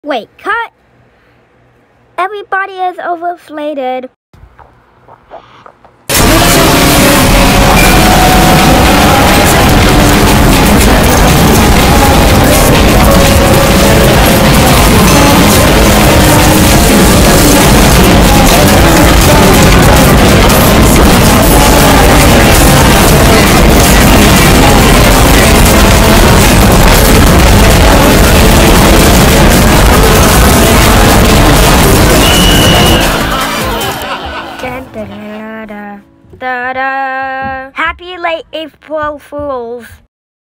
Wait, cut! Everybody is overinflated. Da-da. Happy late April Fools!